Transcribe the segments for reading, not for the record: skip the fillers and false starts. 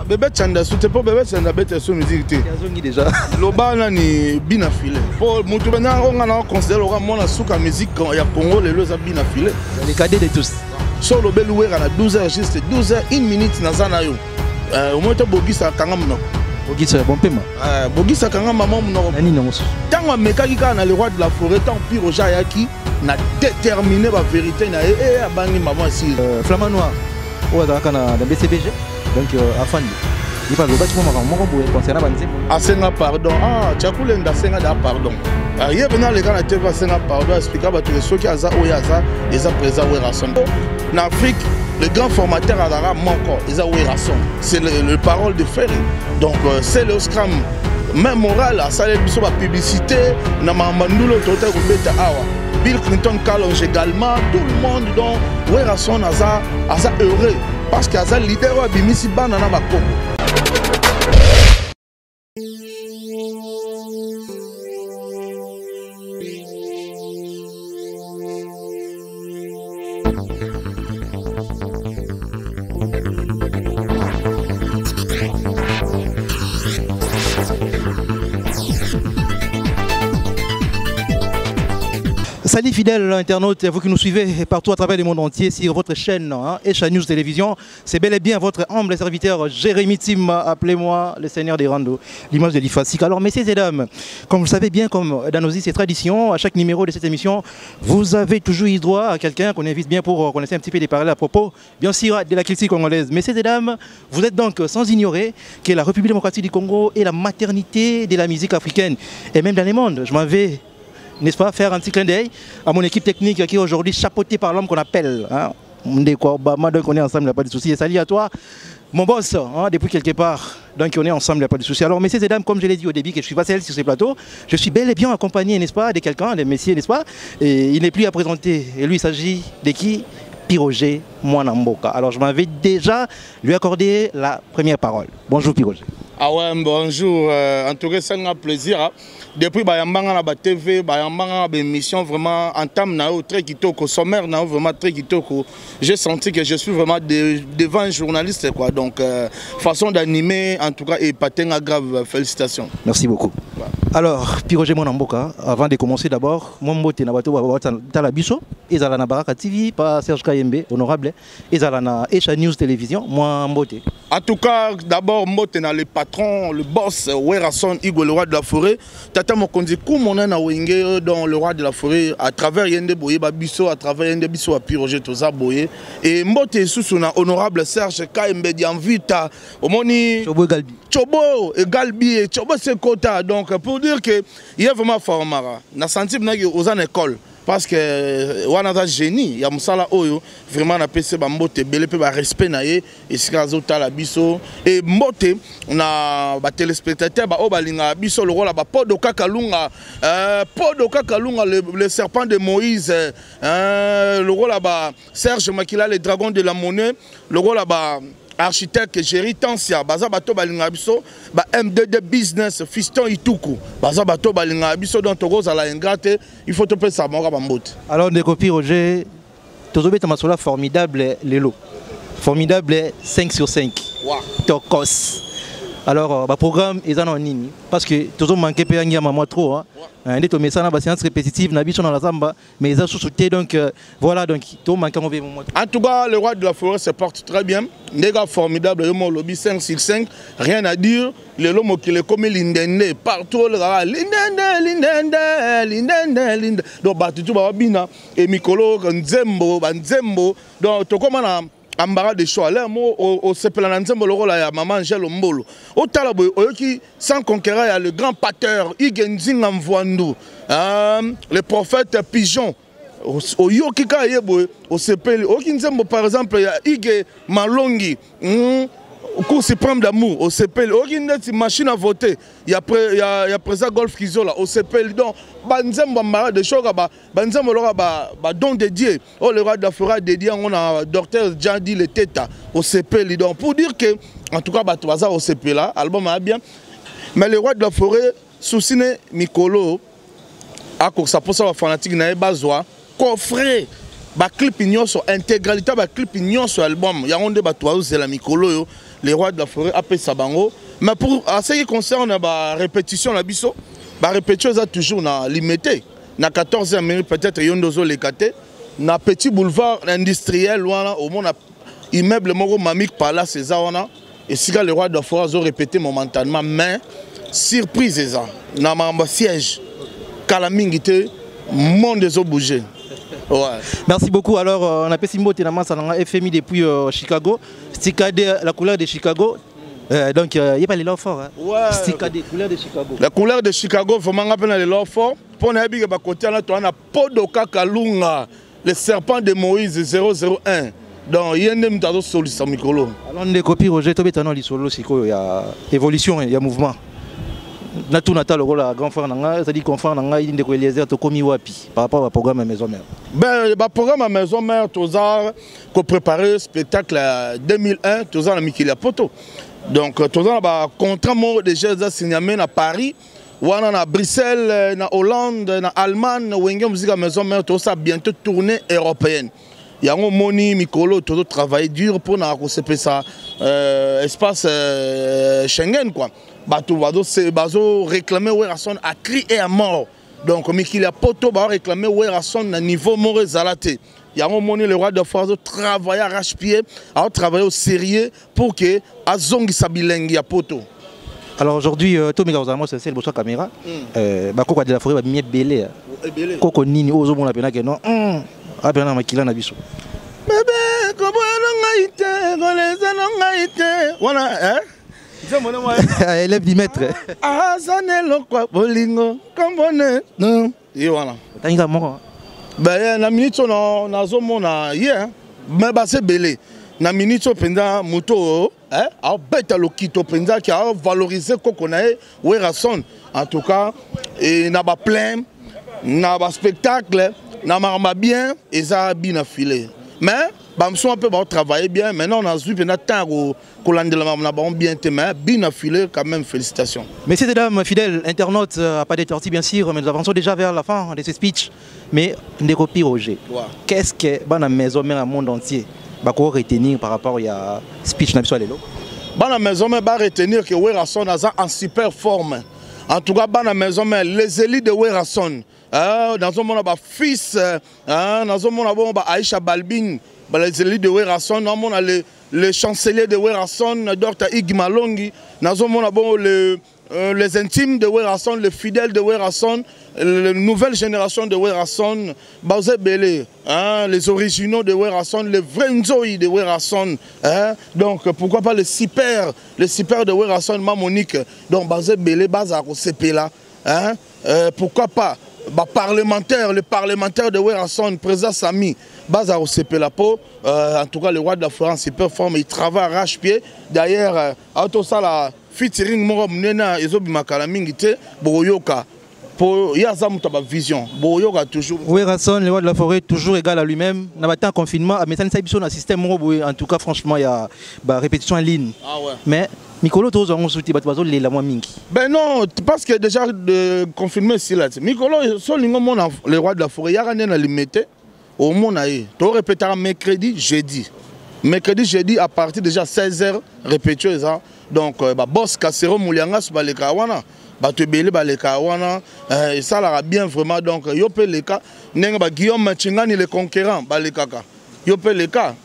Bébé Chanda, c'était pas Bébé Chanda, bête sur musique. Déjà. Lobana ni bina filé. Pour Moutoubenga, on a considéré la souka musique il y a Congo, les lois bina filé. Les cadets de tous. Sur le bel ouer à la 12h, juste 12h, 1 minute, Nazanayo. Au moins, tu as Bogis à Kangam. Bogis à bon paiement. Bogis à Kangam, maman, non. Tant que Mekaka a le roi de la forêt, tant pire au Jayaki, n'a déterminé la vérité. Et à Bangi, maman, si. Flamand Noir, ou à la BCBG, donc à Fandi. Il parle de bâtiment concernant Banzé. À Senga, pardon. Ah, tu as coulé dans Senga, pardon. Il y a les gars qui ont Senga, pardon, expliquer à tous ceux qui ont Oyaza, ils ont présent Ouerasson. En Afrique, le grand formateur à l'arabe manque, ils ont Ouerasson. C'est le parole de Ferry. Donc, c'est le scrum. Même moral, ça les la publicité, Namamandoulo, Total Roubeta Awa. Bill Clinton Kalonge également, tout le monde, donc, Ouerasson a heureux. Parce qu'il y a un leader qui a mis si bas dans la Bako. Salut fidèles internautes, vous qui nous suivez partout à travers le monde entier sur votre chaîne Echa News Télévision. C'est bel et bien votre humble serviteur Jérémy Tim, appelez-moi le Seigneur des Randos, l'image de l'IFASIC. Alors messieurs et dames, comme vous le savez bien, comme dans nos us et traditions, à chaque numéro de cette émission, vous avez toujours eu droit à quelqu'un qu'on invite bien pour connaître un petit peu des paroles à propos, bien sûr, de la culture congolaise. Messieurs et dames, vous êtes donc sans ignorer que la République démocratique du Congo est la maternité de la musique africaine. Et même dans le monde, je m'en vais, n'est-ce pas, faire un petit clin d'œil à mon équipe technique qui est aujourd'hui chapeautée par l'homme qu'on appelle donc on est ensemble, il n'y a pas de souci. Et salut à toi, mon boss, depuis quelque part. Donc on est ensemble, il n'y a pas de souci. Alors messieurs et dames, comme je l'ai dit au début, que je suis pas seul sur ce plateau, je suis bel et bien accompagné, n'est-ce pas, de quelqu'un, de messieurs, n'est-ce pas. Et il n'est plus à présenter. Et lui, il s'agit de qui? Piroger Mwanamboka. Alors je m'en vais déjà lui accorder la première parole. Bonjour Piroger. Ah ouais, bonjour. En tout cas, c'est un plaisir. Depuis Bayambanga na TV, Bayambanga na émission vraiment entame na très kitoko, sommaire na vraiment très kitoko. J'ai senti que je suis vraiment devant un journaliste quoi. Donc façon d'animer en tout cas et patin grave, félicitations. Merci beaucoup. Ouais. Alors Piroger Mwanamboka, avant de commencer d'abord, mon mbote na bato tala biso, ezala na Baraka TV par Serge Kayembe, honorable, ezala na Echa News Télévision, moi mbote. En tout cas, d'abord mbote na le patron, le boss Ouerasson Igwe, le roi de la forêt. Tata Mokonzi Koumona na wenge dans le roi de la forêt à travers Yende Boye Babiso, à travers Yende Biso à Piroger Toza Boye. Et mbote sous na honorable Serge Kayembe Dianvita, Omoni Chobo Galbi. Chobo et Galbi et Chobo Sekota. Donc pour dire que il y a vraiment formara. Na senti que aux en école. Parce que on a un génie, il y a Moussala Oyo, vraiment on a PC Mbote, belé pe ba respect naé, et si kazo tala biso et Mbote, on a ba téléspectateur ba obalinga biso le rôle ba Podoka Kalunga, le serpent de Moïse, le rôle ba Serge Makila le dragon de la monnaie, le rôle ba architecte Géry Tansia, baza bato balinga biso, ba MDD business fiston Ituku, baza bato balinga biso dans Togo za la ingrate, il faut te payer ça monga bambote. Alors Ndeko Roger, tozobe tamasola formidable lelo. Formidable 5 sur 5. Wow. Tokos. Alors le programme est en ligne parce que toujours manqué pe ngia maman trop hein. Ndé to mesana ba séance répétitive na biso dans la samba mais ils ont sous-sauté donc voilà donc tout manqué on veut. En tout cas, le roi de la forêt se porte très bien. Des gars formidables, le lobby 5 sur 5, rien à dire. Le lomo qui est comme l'indende, partout le gars, l'indende. Donc, Batutu Babina et Mikolo, Nzembo, donc, tu comment Ambara de choix, là, au Sepelana Nzembo, le rôle à Maman Angèle Mbolo. Au Talabo, qui sans conquérant, il y a le grand pateur, Igenzing Amvoandou, le prophète Pigeon. Au Yokika Yebo, au CPL, au Kinzembo par exemple, il y a Ige Malongi, au cours suprême d'amour, au CPL, au Kinzembo machine à voter, il y a présent Golf Kizola, au CPL, donc, Banzembo Mara de Choga, Banzembo Lora, don dédié, oh le roi de la forêt dédié, on a docteur Djandi le Teta, au CPL, donc, pour dire que, en tout cas, Batoaza au CPL là, album a bien, mais le roi de la forêt, Soucine Mikolo, à cause ça pour ça, fanatique n'a pas besoin. Coffret, ba clip ignon sur intégralité, ba clip ignon sur album. Il y a un débat toi c'est la Mikolo. les rois de la forêt appellent Sabango. Mais pour ce qui concerne la répétition, la répétition est toujours limitée. Na 14e minute peut-être Yondozo Lekate. Na petit boulevard industriel, au monde immeuble Moro Mamik Palace, c'est ça. Et si les rois de la forêt ont répété momentanément, mais surprise, c'est ça. Na mamba siège. Kalamingité, monde des eaux bougé. Ouais. Merci beaucoup. Alors, on a Pessimbo Tenama Sananga FMI depuis Chicago. Sticade, la couleur de Chicago. Donc, il n'y a pas les lots forts. Hein. Ouais. Sticade, couleur de Chicago. La couleur de Chicago, vraiment, on a les lots forts. Pour nous, on a Podoka Kalunga, le serpent de Moïse 001. Donc, il y a une solution. Alors, on a copié Roger Tobetano, il y a évolution, il y a mouvement. Natou Natal, le grand frère, c'est-à-dire qu'on fait un indéco Eliezer, tu commis wapi par rapport au programme à Maison Mère. Ben, le programme à Maison Mère, tu as préparé le spectacle 2001, tu as mis la poto. Donc, tu as un contrat déjà signé à Paris, ou à Bruxelles, en Hollande, en Allemagne, où il y a une Maison Mère, tu as bientôt tournée européenne. Il y a un Moni, Mikolo, tu as travaillé dur pour ça espace Schengen, quoi. Bato réclamer Werrason à cri et à mort. Donc, Mikili Poto va réclamer Werrason à niveau Moré Zalaté. Il y a un moment le roi de France travailler à arrache-pied, à travailler au sérieux pour que Azongi Sabilengi à Poto. Alors aujourd'hui, Tommy Garzamo, c'est le boss caméra. Bako de la forêt va bien belé. Koko nini ozo mon appena que non. Ah bien na makila na biso. Bébé, comment on a été, voilà, hein? Élève du maître. Ah, ça n'est le quoi, bolingo, comme on est. Non, et voilà. T'as mort. Ben, na minute on a zomona hier, mais bah c'est belé. Na minute penda moto, hein, a bête le kito penda qui a valorisé kokonae Werrason. En tout cas, et n'a pas plein, n'a pas spectacle, n'a pas bien, et ça a bien affilé. Mais Bamson un peu travailler bien. Maintenant on a vu pendant temps qu'on a bien mais bien affilé quand même. Félicitations. Messieurs et dames, fidèles internautes, à pas d'étortie bien sûr, mais nous avançons déjà vers la fin de ce speech. Mais des copies Roger. Qu'est-ce que la maison mère au monde entier va retenir par rapport à speech n'a pas l'élo? La maison mère va retenir que Werrason est en super forme. En tout cas, la maison mère, les élites de Werrason. Dans un monde fils, dans un monde Aïcha Balbin. Les élites de Werrason, le chancelier de Werrason, Dr. Igmalongi, les intimes de Werrason, les fidèles de Werrason, la nouvelle génération de Werrason, Bauzé Belé, les originaux de Werrason, les vrais Nzoï de Werrason. Donc pourquoi pas les super de Werrason, Mamonique, donc Bauzé Belé, Bazar au CP là. Pourquoi pas le parlementaire de Werrason, président Sami, Bazar au CP la peau. En tout cas, le roi de la forêt, c'est performant, il travaille arrache-pied. D'ailleurs, auto ça la featuring Moro Mnena, Ezobi Makalamingi, Boroyoka. Il y a ça, vision. Boroyoka toujours. Werrason, le roi de la forêt, toujours égal à lui-même. Dans le confinement, mais ça un système Moro, en tout cas, franchement, il y a répétition en ligne. Ah ouais. Mais Mikolo, tu as soutenu la moins mingi. Ben non, parce que déjà, de confirmer si là. Mikolo, le roi de la forêt, il y a rien à limiter. Au monde, tu répéteras mercredi, jeudi. Mercredi, jeudi, à partir déjà 16h, répétition. Donc, boss Kassero Mouliangas, les Kawana, Batebele, les Kawana, et ça l'a bien vraiment. Donc, Yopé les cas, Guillaume Chingani, les conquérants, les Kaka. Yopé les cas,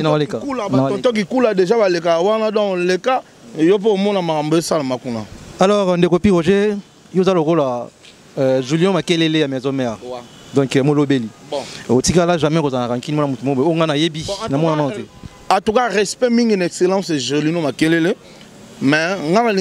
Tonton qui coule déjà, les Kawana, dans les cas, Yopé au monde, Marambé, ça, Makuna. Alors, on décopie Roger, il y a le rôle à Julien Makelele à Maison Mère. Donc, Molobeli. Bon. Au Tigala, jamais on a ranking, on a yebi. En tout cas, respect, une excellence, c'est Julien Makelele. Mais,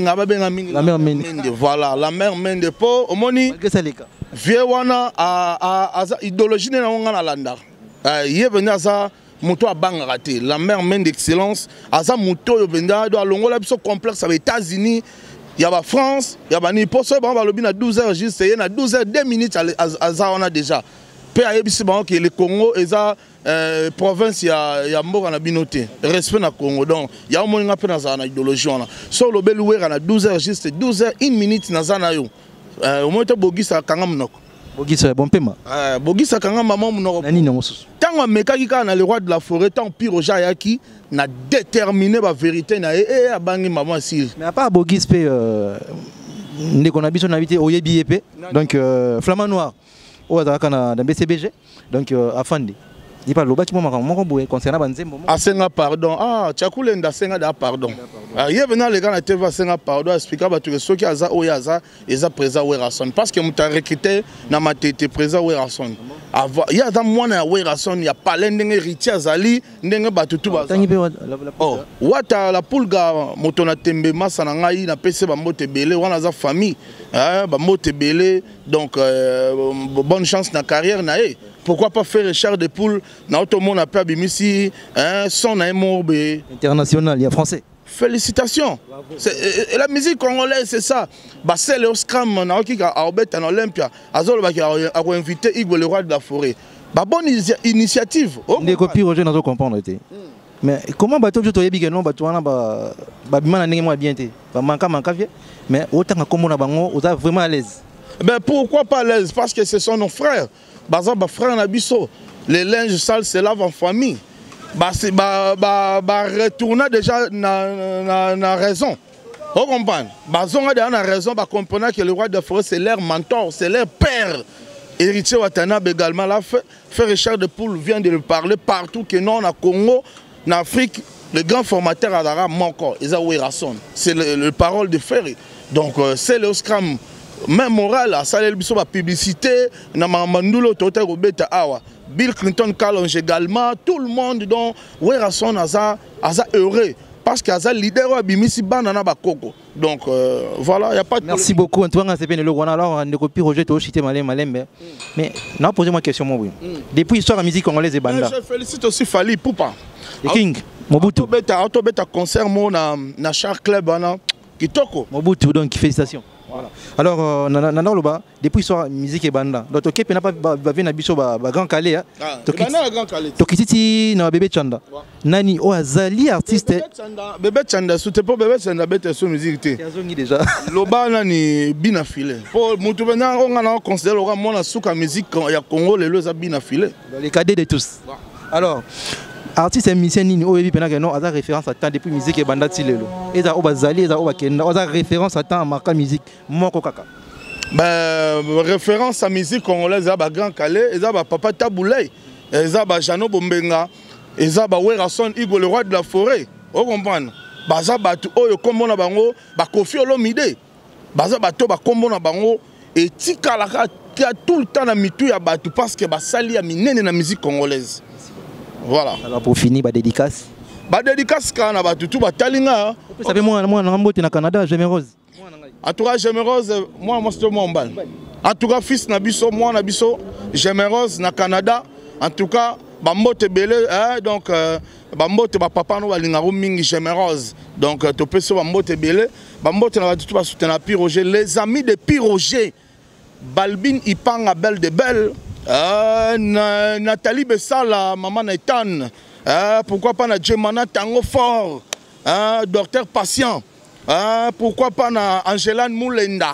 la mère Mende. Voilà, la mère Mende. Pour Omoni, Viewana, à idéologie, on a landa. Il est venu à ça, Mouto à Bangarate. La mère Mende d'excellence, à ça, Mouto, il a un complexe avec les États-Unis. Il y a la France, il y a la Nipo, il y a le 12h juste, il y a 12h 2 minutes à ça on a déjà. Puis il le Congo et la province, il y a mort en abinoté. Respect dans le Congo. Donc, il y a un moment où on a une idéologie. Sur le bel oué, il y a 12h juste, 12h 1 minute dans ça. Au moins, Bogis a Kangam. Bogis a bon paiement. Bogis a Kangam, maman. tant amekaki kaka na le roi de la forêt tant pire Roger ayaki na déterminer la vérité na et abangi maman si mais à part Bogis pe ndeko na biso na bité oyebi epé donc Flamand Noir o azaka na BCBG donc afandi il parle lobaki moko boye concernant banzembo asenga pardon Tchakulenda senga da pardon il venant les gars na TV senga pardon expliquer ba tout ce qui aza oyaza eza présent Werason parce que muta recruté na matete présent Werason il y a dans moi na Werason il y a pas l'endenge héritier azali ndenge batutu ba oh wata la pulga motona tembe masa na ngai na pese ba mote belé wana za famille ba mote belé donc bonne chance na carrière na e. Pourquoi pas faire Richard de Poule dans tout le monde appelle Bimisi, son amour international, il y a français. Félicitations. Et la musique congolaise, c'est ça. C'est le scram, on a en Olympia, a invité Igor le roi de la forêt. Bonne initiative. Des copies, Roger, nous comprendre. Mais comment bateau je t'ai dit que non, bateau na bimana n'est moins bien été. Manka mais autant comme on a bango, on est vraiment à l'aise. Ben pourquoi pas à l'aise? Parce que ce sont nos frères. Baza frère Nabiso, les linges sales se lavent en famille. Retourner déjà na raison. Vous comprenez? Bazonga déjà na raison, comprenez que le roi de la forêt c'est leur mentor, c'est leur père. Héritier Watanabe également là, frère Richard de Poule vient de le parler partout que non na Congo, en Afrique, le grand formateur Adara Moko, Eza Werason. C'est le parole de frère. Donc c'est le scram. Même moral, ça a la publicité, Bill Clinton Kalonge également, tout le monde dont Werason a heureux parce qu'il y a leader Bimisi Banana Bakoko. Donc voilà, il n'y a pas de merci beaucoup Antoine, c'est bien le Rwanda. Alors, on copie Roger Toshité Malem. Mais non, posez-moi une question, moi. Depuis l'histoire de la musique congolaise et banda. Je félicite aussi Fali Poupa. The King, Mobutu. Autobeta concert na Char Club Kitoko. Mobutu, donc félicitations. Voilà. Alors, depuis l'histoire de la musique et banda, donc tu n'as pas venir à Grand Calais. Tu quitté na Bébé Chanda. Nani o azali artiste. Bébé Chanda, c'était pas Bébé Chanda, bête sur musique. Déjà. Loba nani bina filé. Pour Moutouvenant, on a considéré le roi mon souka musique il y a Congo les lois bina filé. Les cadets de tous. Alors. Artiste et musicien nini oyebi pena que non a référence à temps depuis musique et banda tilelo eza obazali eza obakenda a référence à temps marquant musique moko kaka référence à musique congolaise eza ba Grand Calais eza ba Papa Taboulay eza ba Jano Bombenga eza ba Werason Igor le roi de la forêt vous comprenez baza batu oyo kombo na bango ba Kofi Olomide baza bato ba kombo na bango et tikalaka tout le temps na mitu ya batu parce que ba sali ya minene na musique congolaise. Voilà. Alors pour finir, dédicace. Dédicace quand on a tout talinga. Vous savez moi na Canada, Gémérose. En tout cas Gémérose, moi c'est mon bal. En tout cas fils nabiso, moi nabiso Gémérose na Canada. En tout cas bambote belé donc bambote ba papa no balinga mingi Gémérose. Donc to peso bambote belé, bambote na tout ba soutenir Piroger, les amis de Piroger. Balbine Ipanga Belle de Belle. Nathalie Bessala, maman Nathan, pourquoi pas na Djemana Tango Fort, docteur patient, pourquoi pas na Angelane Moulenda,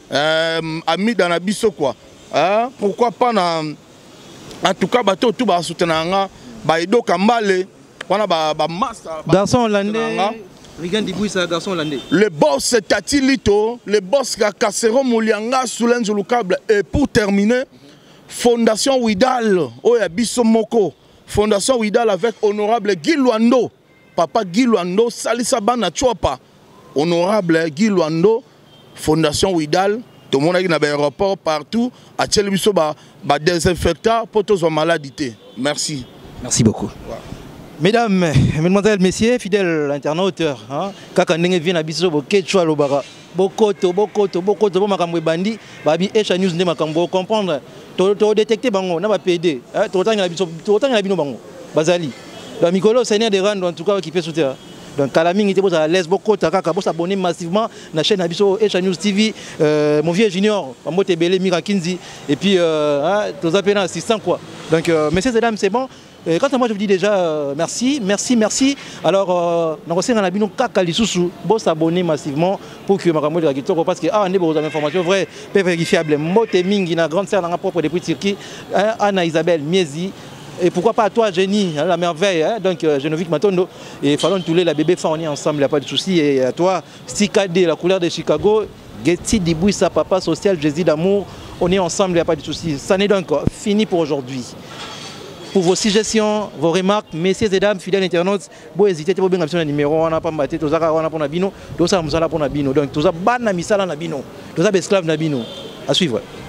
ami dans la biso quoi, pourquoi pas na, en tout cas bateau tout bas soutenanga, Edo Kambale, wana ba massa. Garçon hollandais. Regarde Dibouissa, garçon hollandais. Le boss Tati Lito, le boss Kassero Moulianga, Soulen Zouloukable, et pour terminer. Fondation Widal, Oya Bissomoko, Fondation Widal avec honorable Guy Luando, papa Guy Luando, Salisa Bana Chouapa, honorable Guy Luando, Fondation Widal, tout le monde a un aéroport partout, à Tchelbiso, désinfectant pour tous les maladies. Merci. Merci beaucoup. Ouais. Mesdames, mesdemoiselles, messieurs, fidèles internautes, kaka ndenge vient à biso bokechwa lobara bokoto bo makambo bandi babi Esha News nde makambo comprendre to détecter bango na ba PD to tanga biso bango bazali ba mikolo seigneur de rando en tout cas qui fait soutenir donc kala mingi te boza laisse bokota kaka bo s'abonner massivement na chaîne na biso Esha News TV mon vieux junior Mbote Belé Mira Kinzi et puis to zapena assistant quoi donc messieurs et dames c'est bon. Et quant à moi, je vous dis déjà merci. Alors, nous avons kaka lisusu, bon s'abonner massivement pour que makambo de Kitoko parce que on est des informations vraies, peu vérifiables. Mbote mingi na grande sœur na propre depuis Turquie, Anna Isabelle Miezi, Et pourquoi pas à toi, Jenny, hein, la merveille, hein, donc Geneviève Matondo, et Fallon Toulé, la bébé fan, on est ensemble, il n'y a pas de souci. Et à toi, Stika D, la couleur de Chicago, Getty Dibouissa, papa social, Jésus d'amour, on est ensemble, il n'y a pas de souci. Ça n'est donc fini pour aujourd'hui. Pour vos suggestions, vos remarques, messieurs et dames, fidèles internautes, vous hésitez pas bien sur le numéro, on n'a pas battu, tout ça, on a pour Nabino, tout ça, on a pour Nabino. Donc, tout ça, ban na misala Nabino, tout ça, esclave Nabino. À suivre.